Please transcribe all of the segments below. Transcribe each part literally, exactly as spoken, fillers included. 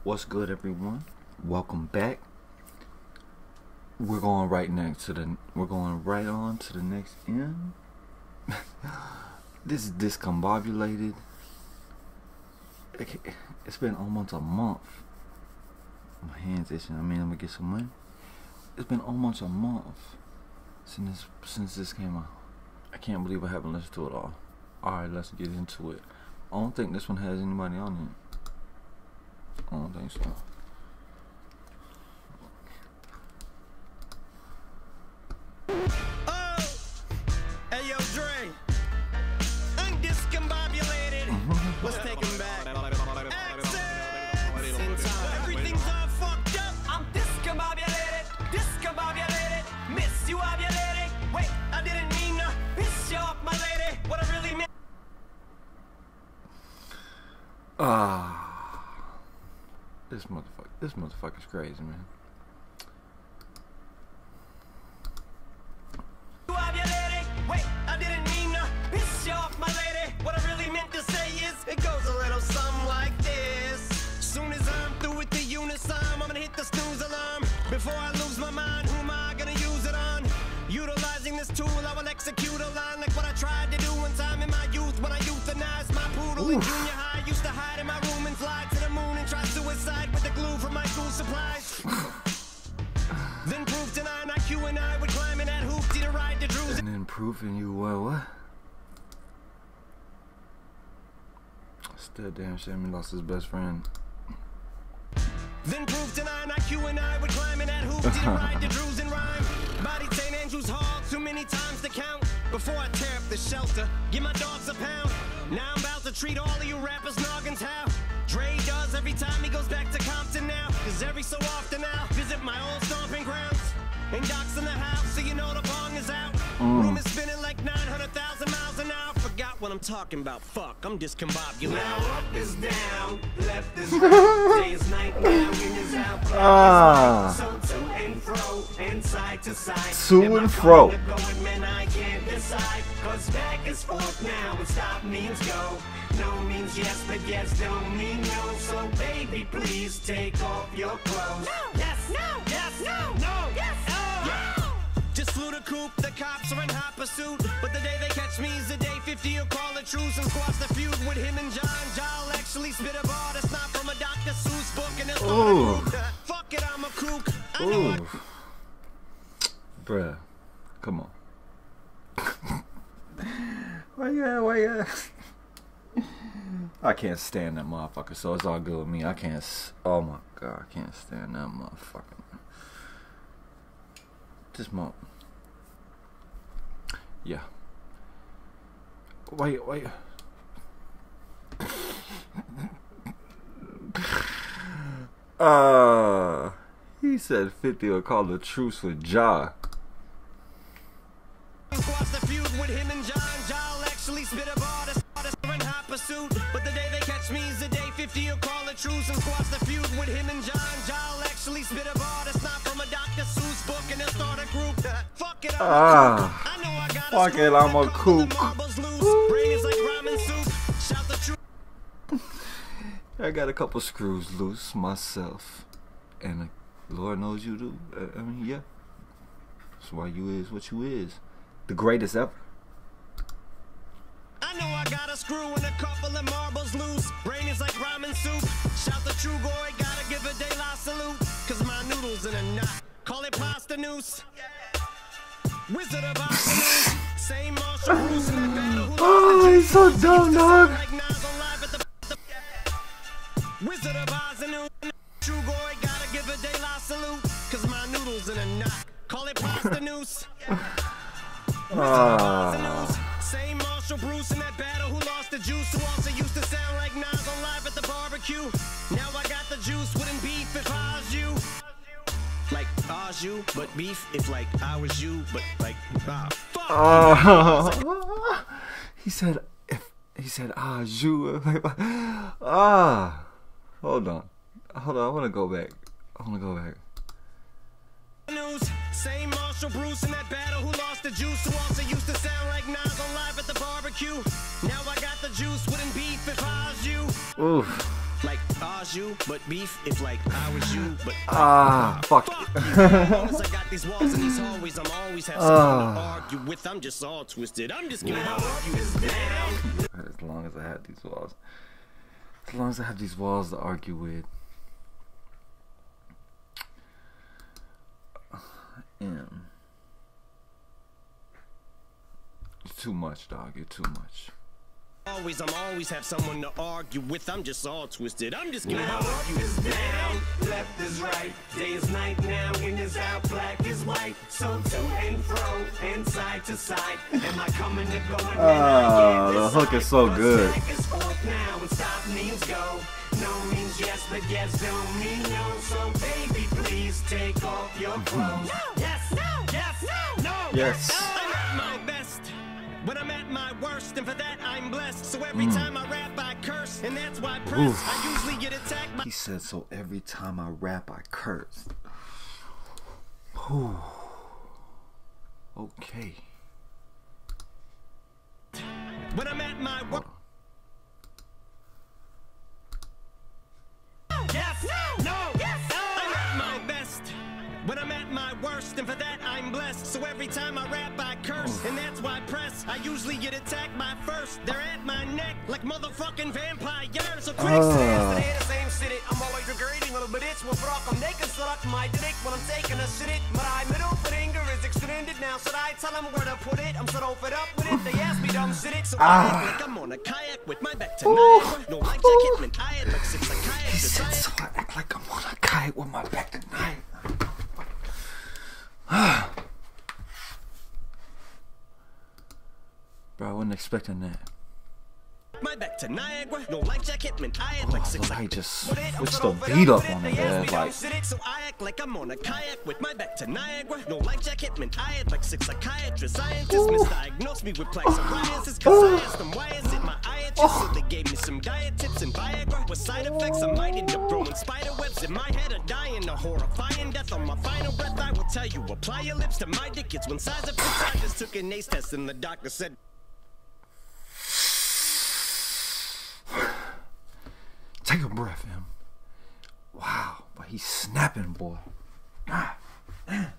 What's good, everyone? Welcome back. We're going right next to the. We're going right on to the next end. This is Discombobulated. It's been almost a month. My hands itching. I mean, I'm gonna get some money. It's been almost a month since this, since this came out. I can't believe I haven't listened to it all. All right, let's get into it. I don't think this one has anybody on it. I don't think so. Oh, hey yo, Dre. I'm discombobulated. Mm-hmm. Let's take him back. Everything's all fucked up. I'm discombobulated. Discombobulated. Miss you ovulated. Wait, I didn't mean to piss you off, my lady. What I really meant. Ah. This motherfucker, this motherfucker's crazy, man. Wait, I didn't mean to piss you off, my lady. What I really meant to say is, it goes a little something like this. Soon as I'm through with the unison, I'm gonna hit the snooze alarm. Before I lose my mind, who am I gonna use it on? Utilizing this tool, I will execute a line like what I tried to do one time in my youth when I euthanized my poodle in junior high. Used to hide in my room and fly to the moon and try suicide with the glue from my school supplies. Then proved to nine I Q and I would climb in that hoopty to ride the Drews. And then proving you well, what? Still damn shame he lost his best friend. Then proved to nine I Q and I would climb in that hoopty to ride the Drews and rhyme. Body Saint Andrew's Hall too many times to count. Before I tear up the shelter, give my dogs a pound. Now I'm about to treat all of you rappers noggins how Dre does every time he goes back to Compton now. Cause every so often I'll visit my old stomping grounds. And Doc's in the house, so you know the bong is out. Mm. Room is spinning like nine hundred thousand miles an hour. Forgot what I'm talking about. Fuck, I'm discombobulated. Now up is down, left is right, day is night, now in is out. Ah. So to and fro, and side to side. To and fro. Going, man, I can't decide. Cause back is forth now, and stop means go. No means yes, but yes don't mean no. So baby, please take off your clothes. No, yes, no, yes, no, no, yes, oh. Yeah. Just flew the coop, the cops are in hot pursuit. But the day they catch me is the day fifty will call a truce and squash the feud with him and John. John actually spit a bar that's not from a Doctor Seuss book. And it's not fuck it, I'm a kook. I know Ooh. Bruh, come on. Why yeah, why yeah? I can't stand that motherfucker, so it's all good with me. I can't. S oh my god, I can't stand that motherfucker. This month. Yeah. Wait, wait. uh, he said fifty will call the truce with Ja. Squash the feud with him and John. John actually spit a bar that's in hot pursuit. But the day they catch me is the day fifty will call a truce and squash the feud with him and John. John actually spit a bar that's not from a Doctor Seuss book and they'll start a group. Fuck it, I'm ah, a kook. I know I got fuck it, I'm a kook. Brain is like ramen soup. Shout the truth. I got a couple screws loose myself, and the Lord knows you do. I mean, yeah. That's why you is what you is. The greatest ever. I know I got a screw and a couple of marbles loose. Brain is like ramen soup. Shout the true boy, gotta give a de la salute. Cause my noodles in a knot. Call it pasta noose. Wizard of Oz. Same Marshall Bruce in that battle who oh, he's so dumb, dog. Wizard of Oz and true boy, gotta give a de la salute. Cause my noodles in a knot. Call it pasta noose. Ah. Same Marshall Bruce in that battle who lost the juice, who also used to sound like Nas on Live at the Barbecue. Now I got the juice, wouldn't beef if I was you. Like I was you, but beef if like I was you, but like ah fuck. Uh, he said if he said ah you ah hold on hold on I wanna go back I wanna go back. News. Same Marshall Bruce in that battle who lost the juice, who also used to sound like Nas on Live at the Barbecue. Now I got the juice, wouldn't beef if I was you. Oof. Like I was you, but beef if like I was you, but ah, fuck. as long as I got these walls and these hallways, I'm always have someone to argue with. I'm just all twisted. I'm just gonna argue down. As long as I have these walls, as long as I have these walls to argue with. Um, you're too much, dog. You're too much. Always, I'm always have someone to argue with. I'm just all twisted. I'm just gonna argue is down, left is right, day is night now, in is out, black is white. So to and fro, and side to side. Am I coming to go? Ah, the hook is so good. Back is forth now, and stop means go. No means yes, but yes don't mean no. So baby, please take off your clothes. No, yes, no, yes, no, no. Yes. I'm at my best. When I'm at my worst, and for that I'm blessed. So every mm. time I rap, I curse, and that's why I press. Oof. I usually get attacked by. He said, so every time I rap, I curse. Whew. Okay. When I'm at my worst. Yes, no, no, yes, no. I'm at my best. When I'm at my worst, and for that I'm blessed. So every time I rap, I curse, oh. and that's why I press. I usually get attacked by first. They're at my neck like motherfucking vampires. So critics uh. say the same city. I'm always regretting a little bit. It's what rock I'm naked, so like my dick when I'm taking a shit. It, but I middle finger is extended now. Should I tell them where to put it? I'm so fed up with it. They ask me dumb shit. It, so ah. I act like I'm on a kayak with my back to Niagara. No life jacket, man. I had like six psychiatrists. He said, so I act like I'm on a kayak with my back to Niagara. Bro, I wasn't expecting that. My back to Niagara, no life jacket, man. I had like six. Oh, I just switched the beat up on it, man. Like, so I act like I'm on a kayak with my back to Niagara, no life jacket, man. I had like six psychiatrists, scientists misdiagnosed me with plaque psoriasis, cause I asked them why is it my itis, so they gave me some diet tips and Viagra. With side effects, I might end up growing spider webs in my head, or dying a horrifying death on my final breath. I will tell you, apply your lips to my dick. It's one size of fits. I just took an ace test and the doctor said. Take a breath, him. Wow, but he's snapping, boy. Ah, man.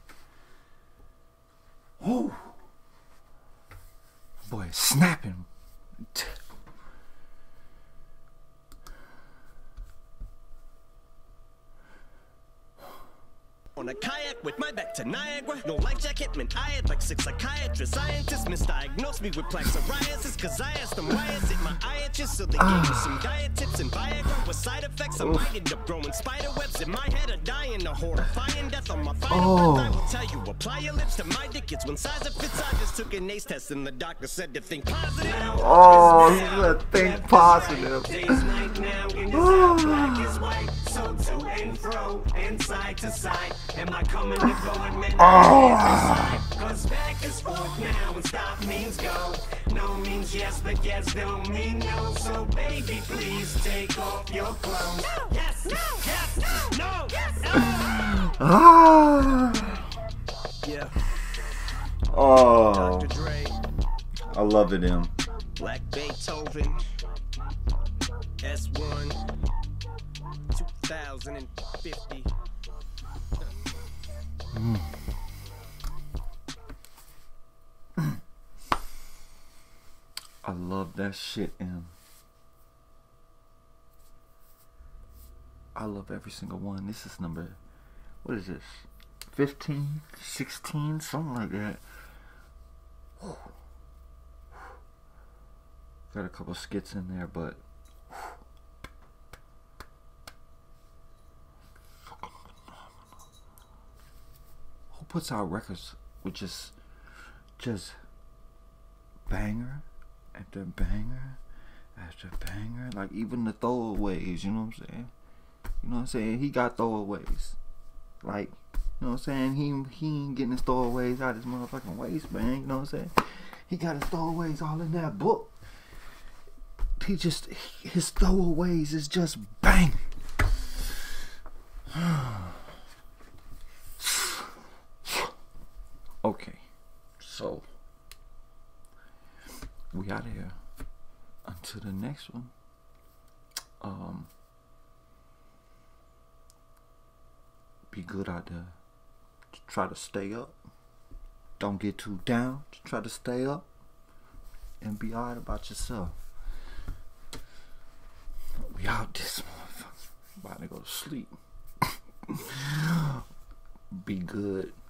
Oh, boy, snapping. On a kayak with my back to Niagara, no life jacket, man. I had like six psychiatrists, scientists misdiagnosed me with plaque psoriasis, cause I asked them why is it my itis, so they gave me some diet tips and Viagra. With side effects, I might end up growing spider webs in my head, or dying a horrifying death on my final oh. breath. I will tell you, apply your lips to my dick. It's one size of fits. I just took an ace test and the doctor said to think positive. Oh, he said think positive. Oh. Black is white, so to and fro, and side to side. Am I coming to go and men? Oh. Cause back is forth now, and stop means go. No means yes, but yes don't mean no. So baby, please take off your clothes. No, yes, no, yes, no, no, yes, no. Ah. Yeah. Oh. Doctor Dre. I love it, him. Black Beethoven. S one. two thousand fifty. Mm. I love that shit, M. I love every single one. This is number, what is this? fifteen, sixteen, something like that. Whew. Got a couple skits in there, but who puts out records with just just banger after banger after banger, like even the throwaways, you know what I'm saying? You know what I'm saying? He got throwaways. Like, you know what I'm saying? He he ain't getting his throwaways out his motherfucking waistband, you know what I'm saying? He got his throwaways all in that book. He just, his throwaways is just bang. Okay, so we out of here until the next one. Um, Be good out there. Try to stay up. Don't get too down. Just try to stay up. And be alright about yourself. We out this motherfucker. About to go to sleep. Be good.